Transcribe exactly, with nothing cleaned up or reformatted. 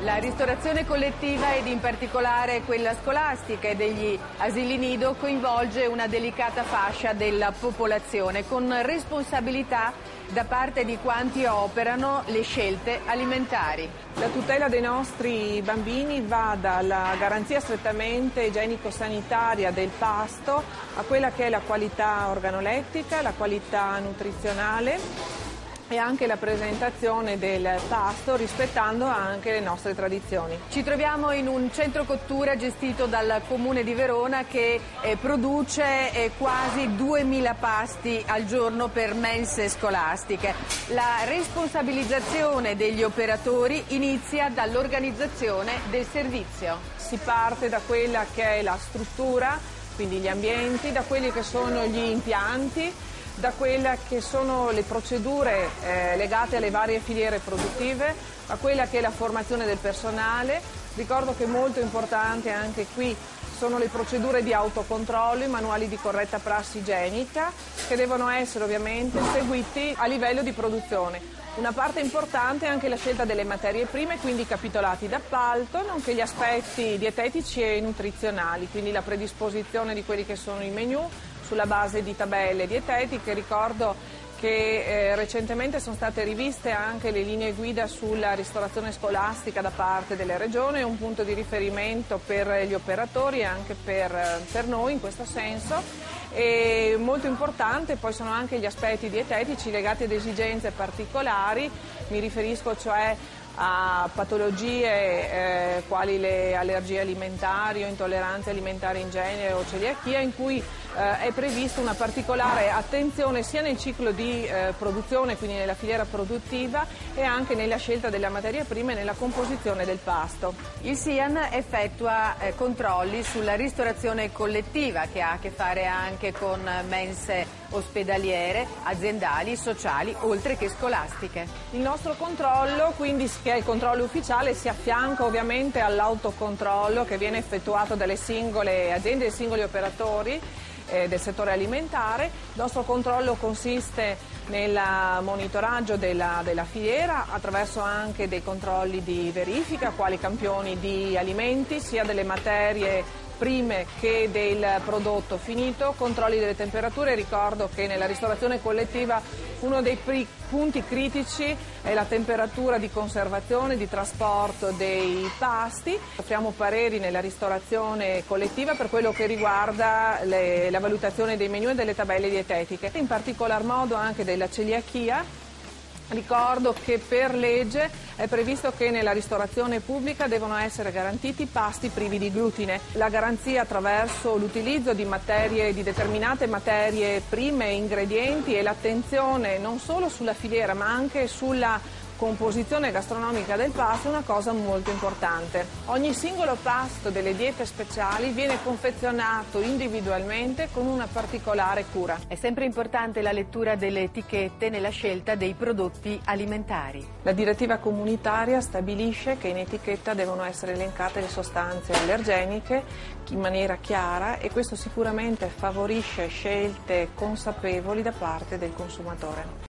La ristorazione collettiva ed in particolare quella scolastica e degli asili nido coinvolge una delicata fascia della popolazione con responsabilità da parte di quanti operano le scelte alimentari. La tutela dei nostri bambini va dalla garanzia strettamente igienico-sanitaria del pasto a quella che è la qualità organolettica, la qualità nutrizionale e anche la presentazione del pasto rispettando anche le nostre tradizioni. Ci troviamo in un centro cottura gestito dal Comune di Verona che eh, produce eh, quasi duemila pasti al giorno per mense scolastiche. La responsabilizzazione degli operatori inizia dall'organizzazione del servizio. Si parte da quella che è la struttura, quindi gli ambienti, da quelli che sono gli impianti, da quelle che sono le procedure eh, legate alle varie filiere produttive, a quella che è la formazione del personale. Ricordo che molto importante anche qui sono le procedure di autocontrollo, i manuali di corretta prassi igienica che devono essere ovviamente seguiti a livello di produzione. Una parte importante è anche la scelta delle materie prime, quindi i capitolati d'appalto, nonché gli aspetti dietetici e nutrizionali, quindi la predisposizione di quelli che sono i menù sulla base di tabelle dietetiche. Ricordo che eh, recentemente sono state riviste anche le linee guida sulla ristorazione scolastica da parte delle regioni, un punto di riferimento per gli operatori e anche per, per noi in questo senso. E molto importante poi sono anche gli aspetti dietetici legati ad esigenze particolari, mi riferisco cioè a patologie eh, quali le allergie alimentari o intolleranze alimentari in genere o celiachia, in cui eh, è prevista una particolare attenzione sia nel ciclo di eh, produzione, quindi nella filiera produttiva, e anche nella scelta delle materie prime e nella composizione del pasto. Il SIAN effettua eh, controlli sulla ristorazione collettiva che ha a che fare anche con mense ospedaliere, aziendali, sociali, oltre che scolastiche. Il nostro controllo, quindi, che è il controllo ufficiale, si affianca ovviamente all'autocontrollo che viene effettuato dalle singole aziende e dai singoli operatori eh, del settore alimentare. Il nostro controllo consiste nel monitoraggio della, della filiera attraverso anche dei controlli di verifica, quali campioni di alimenti, sia delle materie prime che del prodotto finito, controlli delle temperature. Ricordo che nella ristorazione collettiva uno dei punti critici è la temperatura di conservazione, di trasporto dei pasti. Offriamo pareri nella ristorazione collettiva per quello che riguarda le, la valutazione dei menù e delle tabelle dietetiche, in particolar modo anche della celiachia. Ricordo che per legge è previsto che nella ristorazione pubblica devono essere garantiti pasti privi di glutine. La garanzia attraverso l'utilizzo di materie, di determinate materie prime e ingredienti, e l'attenzione non solo sulla filiera ma anche sulla composizione gastronomica del pasto è una cosa molto importante. Ogni singolo pasto delle diete speciali viene confezionato individualmente con una particolare cura. È sempre importante la lettura delle etichette nella scelta dei prodotti alimentari. La direttiva comunitaria stabilisce che in etichetta devono essere elencate le sostanze allergeniche in maniera chiara, e questo sicuramente favorisce scelte consapevoli da parte del consumatore.